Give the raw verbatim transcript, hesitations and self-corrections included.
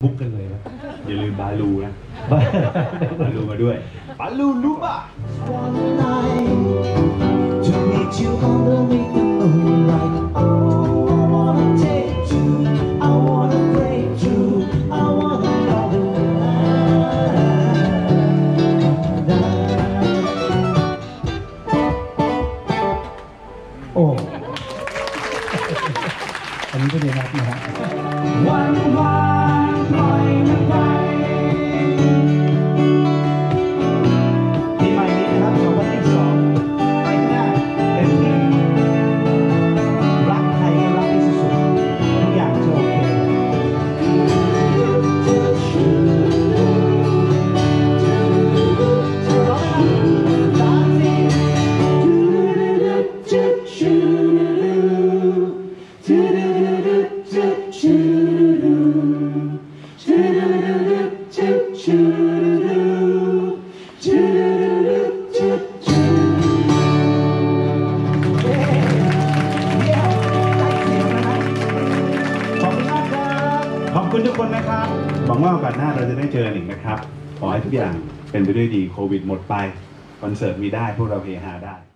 บุกกันเลยนะอย่าลืมบาลูนะบาลูมาด้วยบาลูลูบ้าโอ้อันนี้ก็ดีมากนะฮะวันวานปล่อยมันไปปีใหม่นี้นะครับสองพันยี่สิบสองไปหน้าเต็มที่รักใครก็รักที่สุดทุกอย่างจะโอเคขอบคุณทุกคนนะครับหวังว่าโอกาสหน้าเราจะได้เจอกันอีกนะครับขอให้ทุกอย่างเป็นไปด้วยดีโควิดหมดไปคอนเสิร์ตมีได้พวกเราเฮฮาได้